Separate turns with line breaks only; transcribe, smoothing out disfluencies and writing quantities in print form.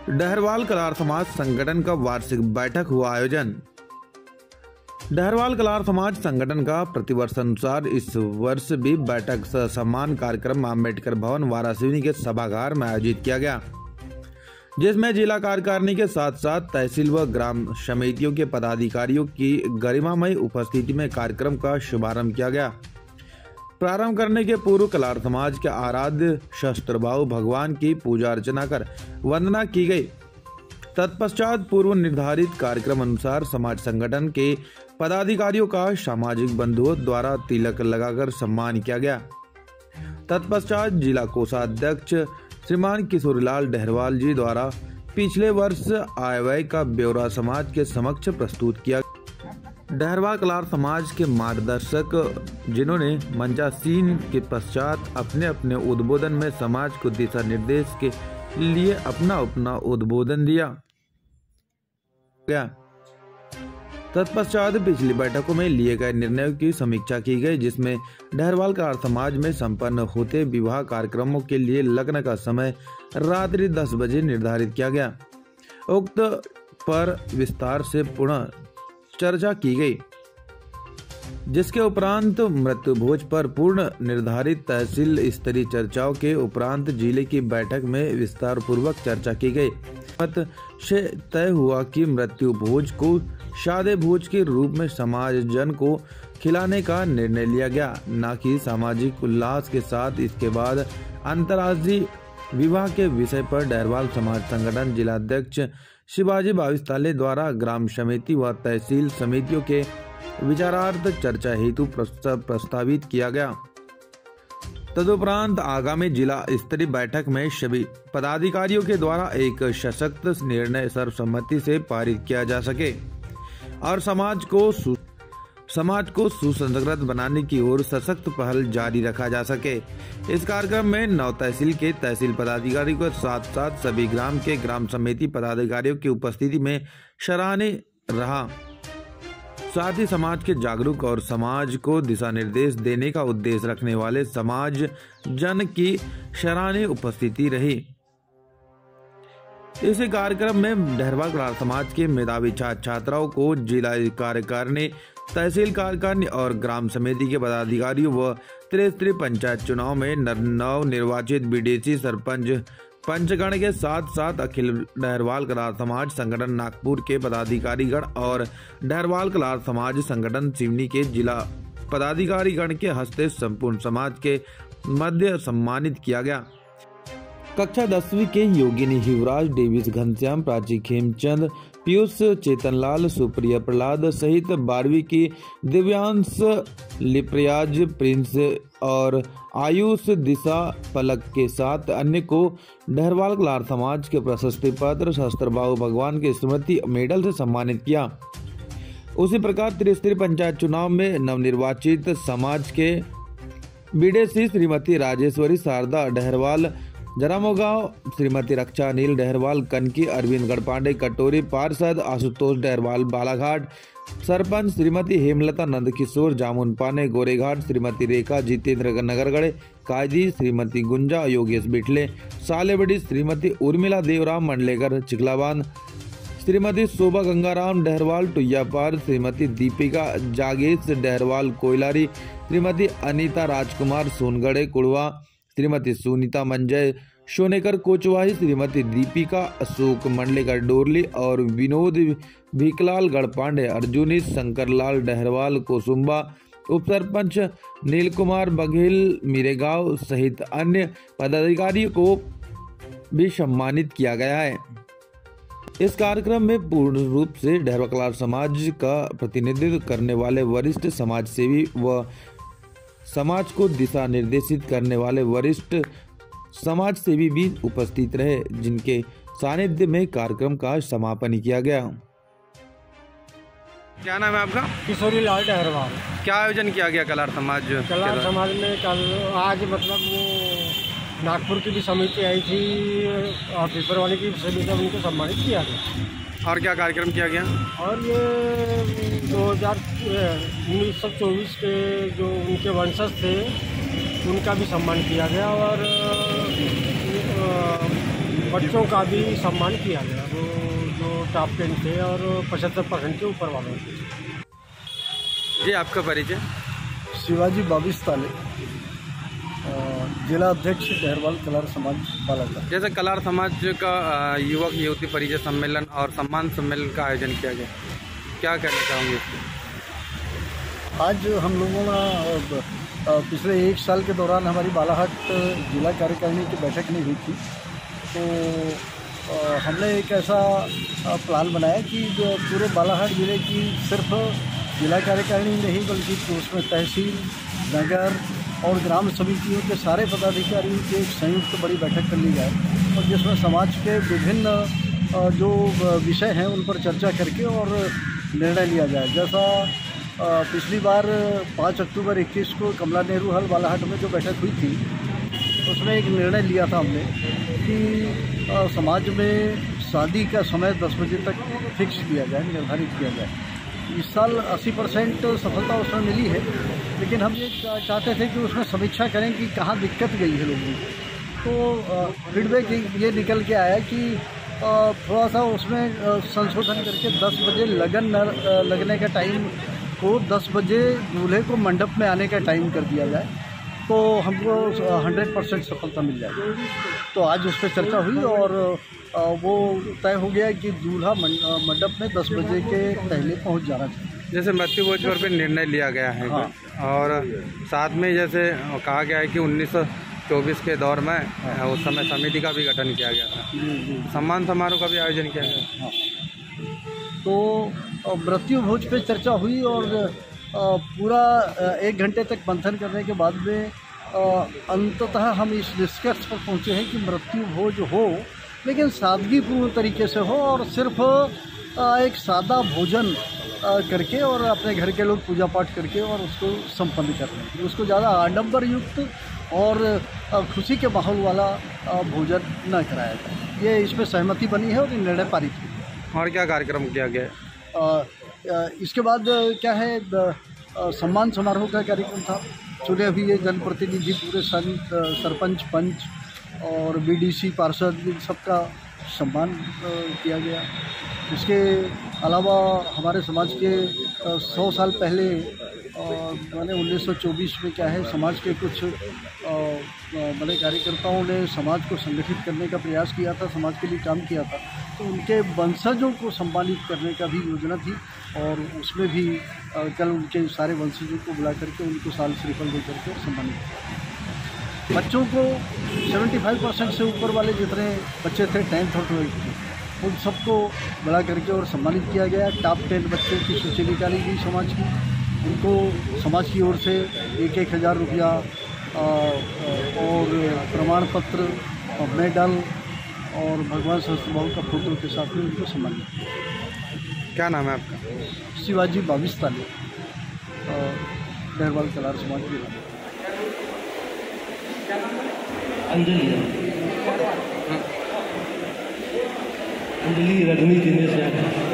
Daharwal colour समाज संगठन का वार्षिक बैठक हुआ आयोजन। डहरवाल कलार समाज संगठन का प्रतिवर्ष अनुसार इस वर्ष भी बैठक सह सम्मान कार्यक्रम अम्बेडकर भवन वाराणसी के सभागार में आयोजित किया गया, जिसमें जिला कार्यकारिणी के साथ साथ तहसील व ग्राम समितियों के पदाधिकारियों की गरिमामय उपस्थिति में कार्यक्रम का शुभारंभ किया गया। प्रारंभ करने के पूर्व कलार समाज के आराध्य शस्त्रबाहु भगवान की पूजा अर्चना कर वंदना की गई। तत्पश्चात पूर्व निर्धारित कार्यक्रम अनुसार समाज संगठन के पदाधिकारियों का सामाजिक बंधुओं द्वारा तिलक लगाकर सम्मान किया गया। तत्पश्चात जिला कोषाध्यक्ष श्रीमान किशोरीलाल डहरवाल जी द्वारा पिछले वर्ष आय व्यय का ब्यौरा समाज के समक्ष प्रस्तुत किया। डहरवाल कलार समाज के मार्गदर्शक जिन्होंने मंचासीन के पश्चात अपने अपने उद्बोधन में समाज को दिशा निर्देश के लिए अपना उद्बोधन दिया गया। तत्पश्चात पिछली बैठकों में लिए गए निर्णयों की समीक्षा की गई, जिसमें डहरवाल कलार समाज में संपन्न होते विवाह कार्यक्रमों के लिए लग्न का समय रात्रि 10 बजे निर्धारित किया गया। उक्त पर विस्तार से पुनः चर्चा की गई, जिसके उपरांत मृत्यु भोज पर पूर्ण निर्धारित तहसील स्तरीय चर्चाओं के उपरांत जिले की बैठक में विस्तार पूर्वक चर्चा की गई। मत से तय हुआ कि मृत्यु भोज को शादी भोज के रूप में समाज जन को खिलाने का निर्णय लिया गया, न कि सामाजिक उल्लास के साथ। इसके बाद अंतर्राष्ट्रीय विवाह के विषय पर डहरवाल समाज संगठन जिलाध्यक्ष शिवाजी बाविस्ताले द्वारा ग्राम समिति व तहसील समितियों के विचारार्थ चर्चा हेतु प्रस्तावित किया गया। तदुपरांत आगामी जिला स्तरीय बैठक में सभी पदाधिकारियों के द्वारा एक सशक्त निर्णय सर्वसम्मति से पारित किया जा सके और समाज को सुसंस्कृत बनाने की ओर सशक्त पहल जारी रखा जा सके। इस कार्यक्रम में 9 तहसील के तहसील पदाधिकारियों के साथ साथ सभी ग्राम के ग्राम समिति पदाधिकारियों की उपस्थिति में सराहनीय रहा। साथ ही समाज के जागरूक और समाज को दिशा निर्देश देने का उद्देश्य रखने वाले समाज जन की सराहनीय उपस्थिति रही। इस कार्यक्रम में डहरवाल कलार समाज के मेधावी छात्र छात्राओं को जिला कार्यकारिणी, तहसील कार्यकारिणी और ग्राम समिति के पदाधिकारियों व त्रिस्तरीय पंचायत चुनाव में नव निर्वाचित बीडीसी सरपंच पंचगण के साथ साथ अखिल डहरवाल कलार समाज संगठन नागपुर के पदाधिकारीगण और डहरवाल कलार समाज संगठन सिवनी के जिला पदाधिकारीगण के हस्ते संपूर्ण समाज के मध्य सम्मानित किया गया। कक्षा 10वीं के योगिनी हिवराज, डेविस घनश्याम, प्राची खेमचंद, पीयूष चेतनलाल, सुप्रिया प्रहलाद सहित 12वीं की दिव्यांश लिप्रयाज, प्रिंस और आयुष दिशा पलक के साथ अन्य को डहरवाल कलार समाज के प्रशस्ति पत्र शस्त्रबाहु भगवान के स्मृति मेडल से सम्मानित किया। उसी प्रकार त्रिस्तरीय पंचायत चुनाव में नवनिर्वाचित समाज के बीडीसी श्रीमती राजेश्वरी शारदा डहरवाल जरामोगांव, श्रीमती रक्षा अनिल डहरवाल कनकी, अरविंद गढ़पांडे कटोरी, पार्षद आशुतोष डहरवाल बालाघाट, सरपंच श्रीमती हेमलता नंदकिशोर जामुनपाने गोरेघाट, श्रीमती रेखा जितेंद्र नगरगढ़े कायदी, श्रीमती गुंजा योगेश बिठले सालेबड़ी, श्रीमती उर्मिला देवराम मंडलेकर चिखलाबांध, श्रीमती शोभा गंगाराम डहरवाल टुయ్యాपार, श्रीमती दीपिका जागेश डहरवाल कोयलारी, श्रीमती अनीता राजकुमार सोनगढ़े कुड़वा, श्रीमती सुनीता मंजय शोनेकर कोचवाही, श्रीमती दीपिका अशोक मंडलेकर डोरली और विनोद भीकलाल गढ़पांडे, अर्जुनी शंकरलाल डहरवाल कोसुम्बा, उप सरपंच नील कुमार बघेल मीरेगांव सहित अन्य पदाधिकारियों को भी सम्मानित किया गया है। इस कार्यक्रम में पूर्ण रूप से डहरवाल कलार समाज का प्रतिनिधित्व करने वाले वरिष्ठ समाज सेवी व समाज को दिशा निर्देशित करने वाले वरिष्ठ समाज सेवी भी उपस्थित रहे, जिनके सानिध्य में कार्यक्रम का समापन किया गया। क्या नाम है आपका?
किशोरीलाल डहरवाल।
क्या आयोजन किया गया कलार समाज में?
कल आज मतलब वो नागपुर की भी समिति आई थी और पिपरवानी की समिति, उनको सम्मानित किया गया।
और क्या कार्यक्रम किया गया?
और ये 1924 के जो उनके वंशज थे उनका भी सम्मान किया गया और बच्चों का भी सम्मान किया गया, वो जो टॉप 10 थे और 75% के ऊपर वालों थे।
जी, आपका परिचय?
शिवाजी बाविस्ताले, जिला अध्यक्ष डहरवाल कलार समाज बालाघाट।
जैसे कलार समाज का युवक युवती परिचय सम्मेलन और सम्मान सम्मेलन का आयोजन किया गया, क्या कहना चाहोगे इसमें?
आज हम लोगों ने पिछले 1 साल के दौरान हमारी बालाघाट जिला कार्यकारिणी की बैठक नहीं हुई थी, तो हमने एक ऐसा प्लान बनाया कि जो पूरे बालाघाट जिले की सिर्फ जिला कार्यकारिणी नहीं बल्कि उसमें तहसील, नगर और ग्राम समितियों के सारे पदाधिकारियों की एक संयुक्त बड़ी बैठक कर ली जाए, और जिसमें समाज के विभिन्न जो विषय हैं उन पर चर्चा करके और निर्णय लिया जाए। जैसा पिछली बार 5 अक्टूबर 21 को कमला नेहरू हॉल बालाघाट में जो बैठक हुई थी, उसमें एक निर्णय लिया था हमने कि समाज में शादी का समय 10 बजे तक फिक्स किया जाए, निर्धारित किया जाए। इस साल 80% सफलता उसमें मिली है, लेकिन हम ये चाहते थे कि उसमें समीक्षा करें कि कहाँ दिक्कत गई है लोगों को। तो फीडबैक ये निकल के आया कि थोड़ा सा उसमें संशोधन करके 10 बजे लगन लगने का टाइम को 10 बजे दूल्हे को मंडप में आने का टाइम कर दिया जाए, तो हमको 100% सफलता मिल जाएगी। तो आज उस पर चर्चा हुई और वो तय हो गया कि दूल्हा मंडप में 10 बजे के पहले पहुंच जाना चाहिए।
जैसे मृत्यु भोज पर भी निर्णय लिया गया है।
हाँ।
और साथ में जैसे कहा गया है कि 1924 के दौर में उस समय समिति का भी गठन किया गया था, सम्मान समारोह का भी आयोजन किया गया।
हाँ। तो मृत्यु भोज पे चर्चा हुई और पूरा 1 घंटे तक मंथन करने के बाद में अंततः हम इस निष्कर्ष पर पहुँचे हैं कि मृत्यु भोज हो, लेकिन सादगीपूर्ण तरीके से हो और सिर्फ एक सादा भोजन करके और अपने घर के लोग पूजा पाठ करके और उसको संपन्न कर रहे हैं। उसको ज़्यादा आडंबर युक्त और खुशी के माहौल वाला भोजन न कराया जाए, ये इसमें सहमति बनी है और निर्णय पारित हुआ।
और क्या कार्यक्रम किया गया?
इसके बाद क्या है, सम्मान समारोह का कार्यक्रम था। चुने हुए जनप्रतिनिधि पूरे सरपंच, पंच और बीडीसी, पार्षद, इन सबका सम्मान किया गया। इसके अलावा हमारे समाज के 100 साल पहले मैंने 1924 में क्या है, समाज के कुछ बड़े कार्यकर्ताओं ने समाज को संगठित करने का प्रयास किया था, समाज के लिए काम किया था, तो उनके वंशजों को सम्मानित करने का भी योजना थी और उसमें भी कल उनके सारे वंशजों को बुला करके उनको साल श्रीफल दे करके सम्मानित किया। बच्चों को 75% से ऊपर वाले जितने बच्चे थे 10th और 12th के, उन सबको बुला करके और सम्मानित किया गया। टॉप 10 बच्चों की सूची निकाली गई समाज की, उनको समाज की ओर से 1,000 रुपया और प्रमाण पत्र और मेडल और भगवान सहस्त्रबाहु का फोटो के साथ में उनको सम्मानित किया।
क्या नाम है आपका?
शिवाजी बाविस्ताले, डहरवाल कलार समाज के।
अंजलि रजनी दिनेश।